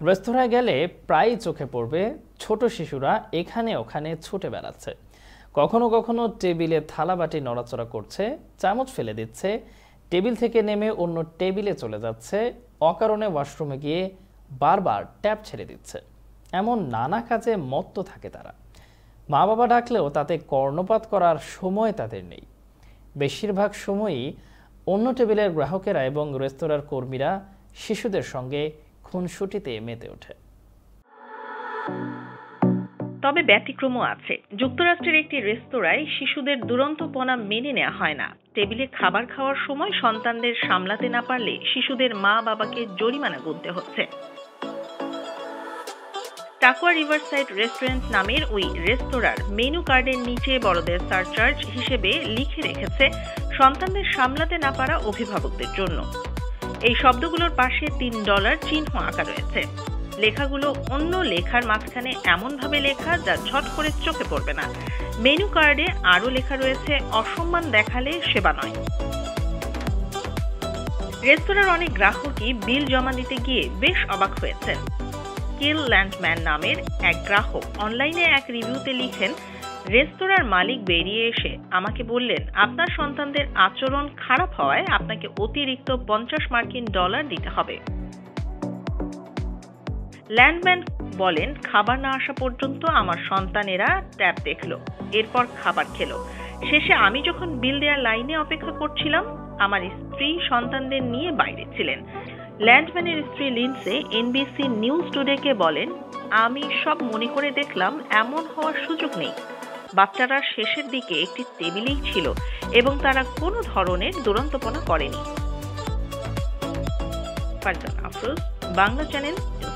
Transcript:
রেস্তোরাঁয় গেলে প্রায়ই চোখে পড়বে ছোট শিশুরা এখানে ওখানে ছুটে বেড়াচ্ছে, কখনো কখনো টেবিলে থালাবাটি নড়াচড়া করছে, চামচ ফেলে দিচ্ছে, টেবিল থেকে নেমে অন্য টেবিলে চলে যাচ্ছে, অকারণে ওয়াশরুমে গিয়ে বারবার ট্যাপ ছেড়ে দিচ্ছে। এমন নানা কাজে মত্ত থাকে তারা। মা বাবা ডাকলেও তাতে কর্ণপাত করার সময় তাদের নেই। বেশিরভাগ সময়ই অন্য টেবিলের গ্রাহকেরা এবং রেস্তোরাঁর কর্মীরা শিশুদের সঙ্গে খুনসুটিতে মেতে ওঠে। তবে ব্যতিক্রমও আছে। যুক্তরাষ্ট্রের একটি রেস্তোরাঁয় শিশুদের দুরন্তপনা মেনে নেওয়া হয় না। টেবিলে খাবার খাওয়ার সময় সন্তানদের সামলাতে না পারলে শিশুদের মা বাবাকে জরিমানা গুনতে হচ্ছে। টাকুয়া রিভারসাইড রেস্টুরেন্ট নামের ওই রেস্তোরাঁর মেনু কার্ডের নিচে বড়দের সারচার্জ হিসেবে লিখে রেখেছে সন্তানদের সামলাতে না পারা অভিভাবকদের জন্য। এই শব্দগুলোর পাশে $3 চিহ্ন আঁকা রয়েছে। লেখাগুলো অন্য লেখার মাঝখানে এমনভাবে লেখা যা ঝট করে চোখে পড়বে না। মেনু কার্ডে আরও লেখা রয়েছে, অসম্মান দেখালে সেবা নয়। রেস্তোরাঁর অনেক গ্রাহকই বিল জমা দিতে গিয়ে বেশ অবাক হয়েছেন। কিল ল্যান্ডম্যান নামের এক গ্রাহক অনলাইনে এক রিভিউতে লিখেন, রেস্তোরাঁর মালিক বেরিয়ে এসে আমাকে বললেন, আপনার সন্তানদের আচরণ খারাপ হওয়ায় আপনাকে অতিরিক্ত $50 দিতে হবে। ল্যান্ডম্যান বলেন, খাবার না আসা পর্যন্ত আমার সন্তানেরা ট্যাব দেখলো, এরপর খাবার খেলো। শেষে আমি যখন বিল দেওয়ার লাইনে অপেক্ষা করছিলাম, আমার স্ত্রী সন্তানদের নিয়ে বাইরে ছিলেন। ল্যান্ডম্যানের স্ত্রী লিন্ডসে এনবিসি নিউজ টুডেকে বলেন, আমি সব মনে করে দেখলাম এমন হওয়ার সুযোগ নেই। বাচ্চারা শেষের দিকে একটি টেবিলেই ছিল এবং তারা কোনো ধরনের দুরন্তপনা করেনি। ফারজানা আফরোজ, বাংলা চ্যানেল।